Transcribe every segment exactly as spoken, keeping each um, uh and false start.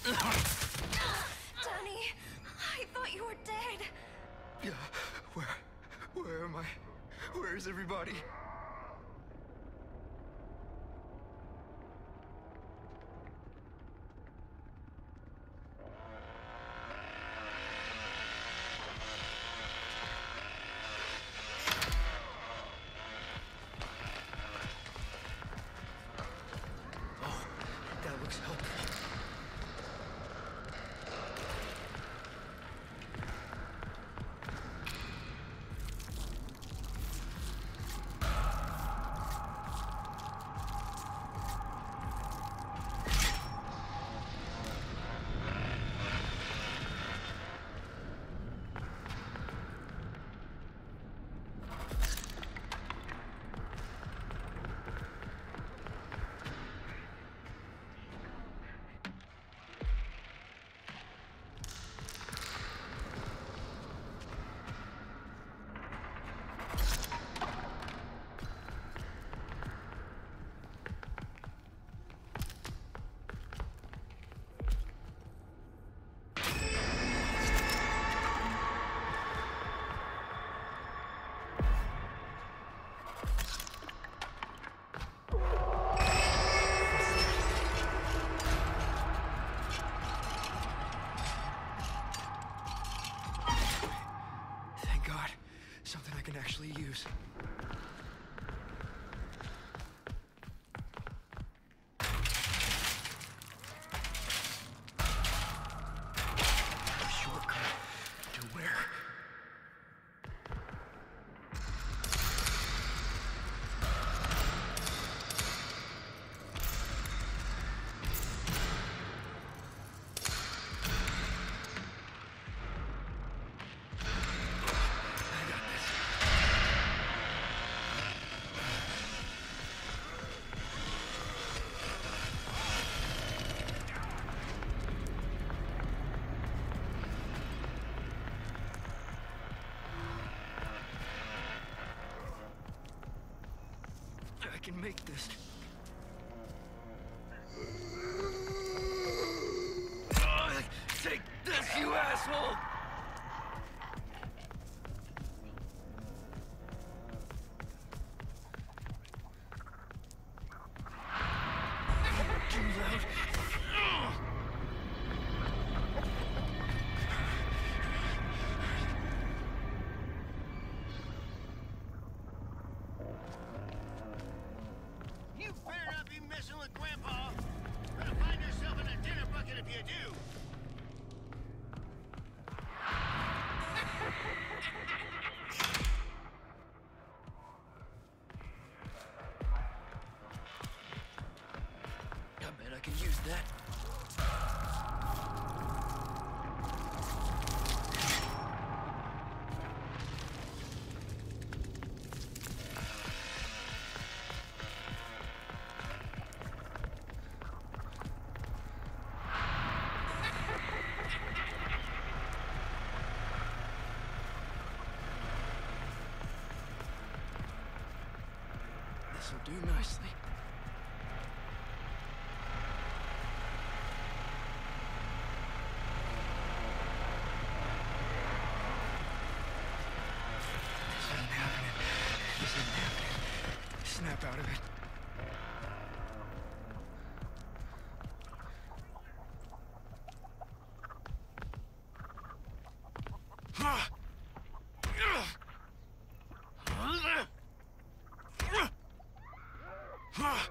Danny, I thought you were dead. Yeah, where... where am I? Where is everybody? Oh, that looks helpful. Thank God. Something I can actually use. A shortcut to where? I can make this. Ugh, take this, you asshole! Too loud. Ugh. You better not be messing with Grandpa. Gonna find yourself in a dinner bucket if you do. I bet I can use that. This'll do nicely. This isn't happening. This isn't happening. Snap out of it. Ah! Ah!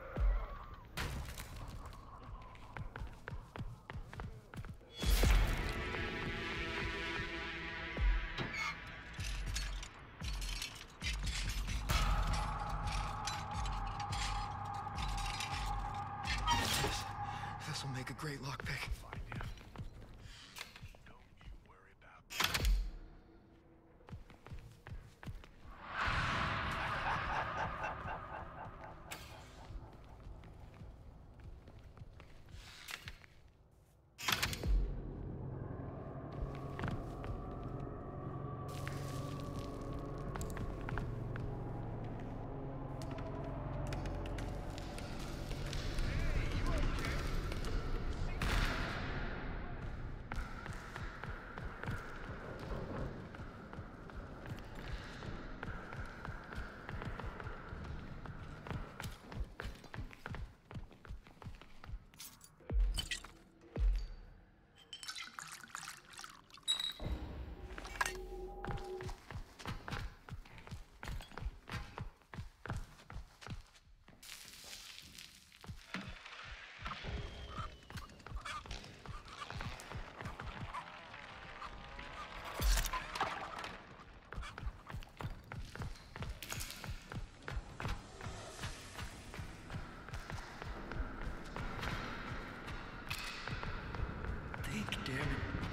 This, this'll make a great lockpick. Find him. Don't you worry about it.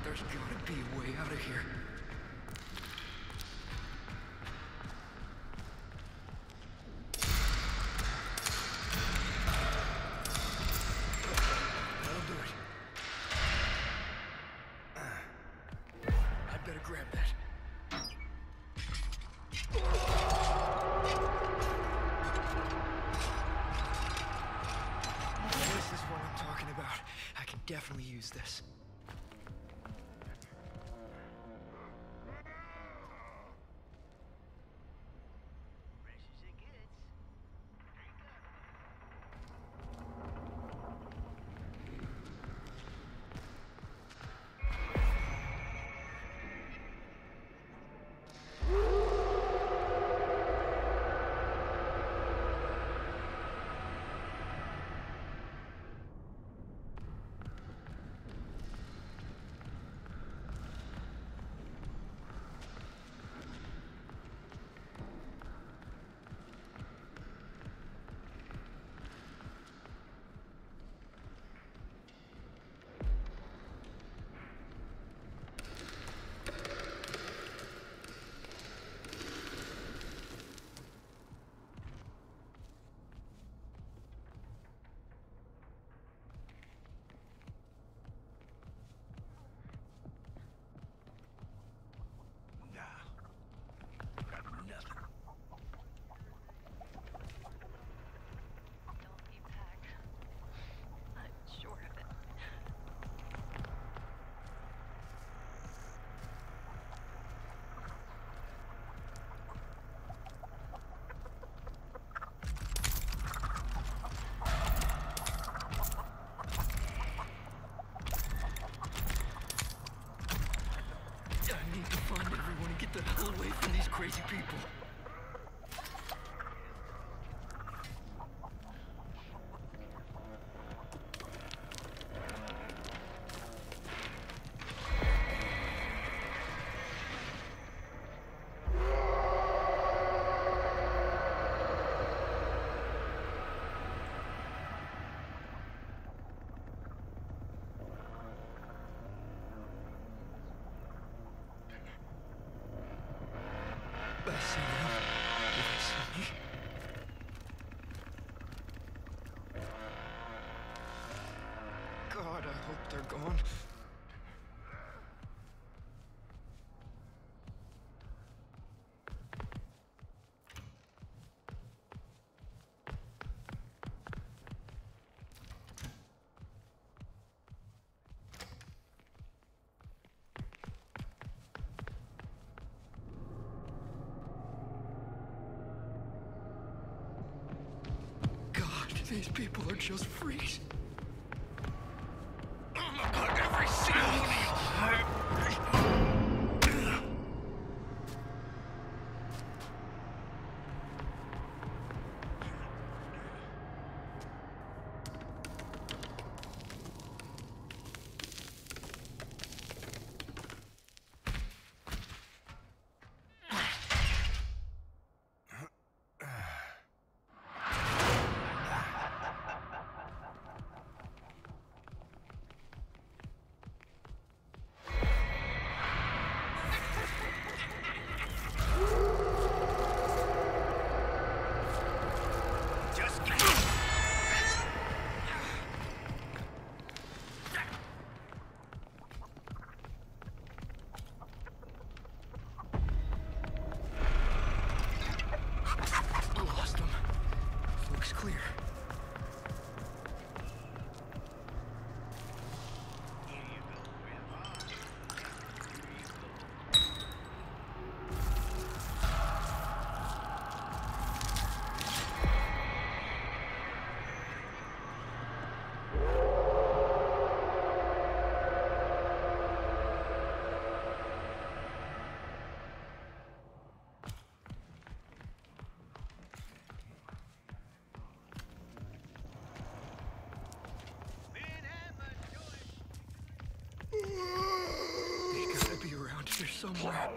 There's gotta be a way out of here. That'll do it. I'd better grab that. This is what I'm talking about. I can definitely use this. Get the hell away from these crazy people. I see them. Do they see me? God, I hope they're gone. These people are just freaks. I'm about every single one of you. Here somewhere.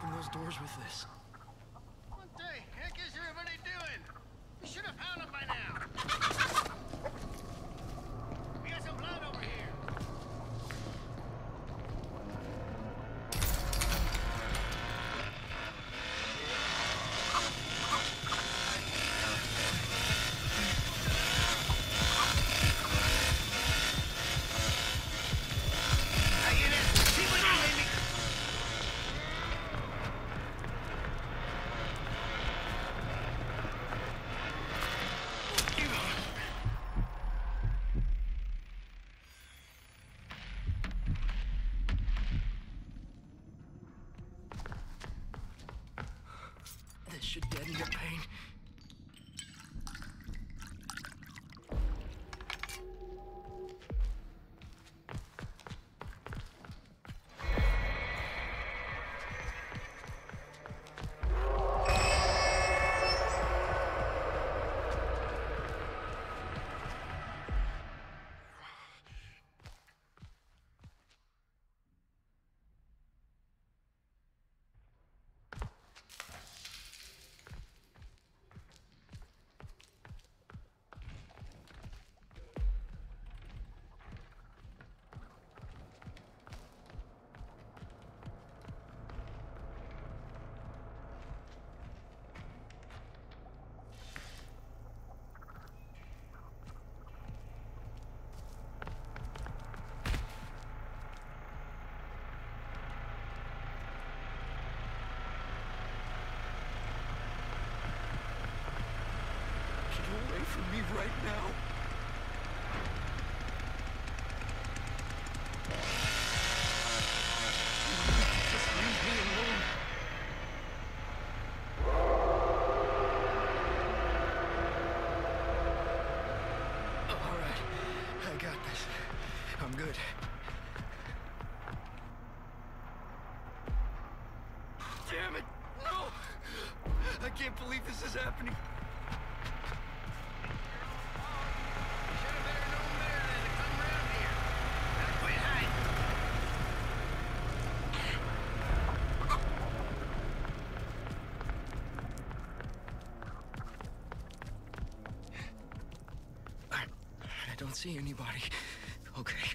open those doors with this. What the heck is everybody doing? We should have found them by now. We got some blood over here. Now get in. See what you made me. This should deaden the pain. Get away from me right now. Just leave me alone. All right, I got this. I'm good. Damn it! No! I can't believe this is happening. Should have better known better than to come around here. Better quit hiding. I, I don't see anybody. Okay.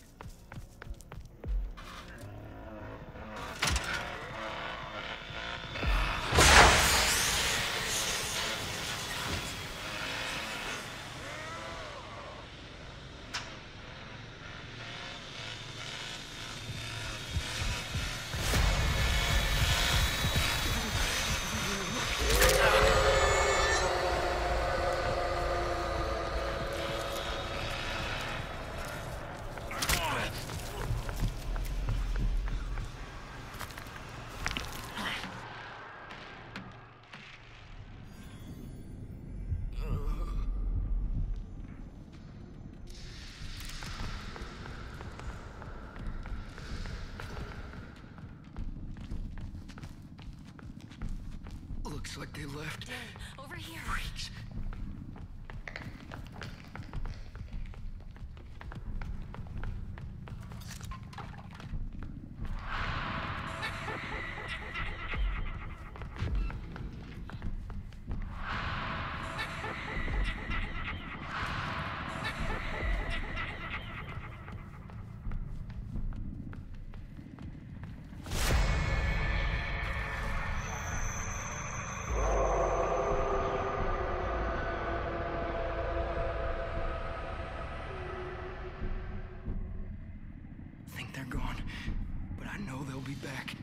Looks like they left. Over here. Freaks. Think they're gone, but I know they'll be back.